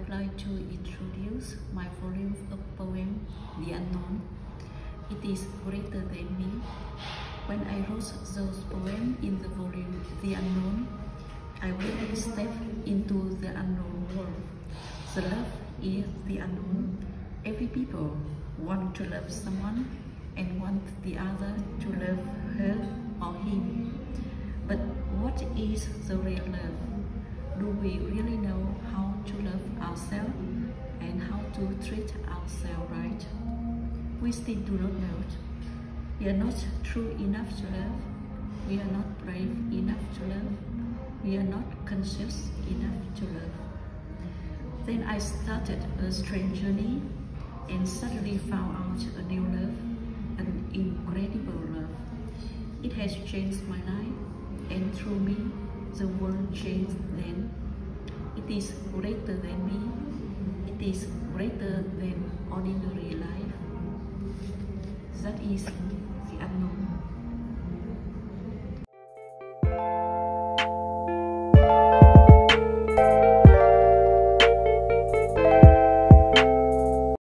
like to introduce my volume of poem, The Unknown. It is greater than me. When I wrote those poems in the volume, The Unknown, I really stepped into the unknown world. The love is the unknown. Every people want to love someone and want the other to love her or him. But what is the real love? Do we really know how to love ourselves and how to treat ourselves right? We still do not know. We are not true enough to love. We are not brave enough to love. We are not conscious enough to love. Then I started a strange journey and suddenly found out a new love, an incredible love. It has changed my life, and through me, the world changed then. It is greater than me. It is greater than ordinary life. That is the unknown.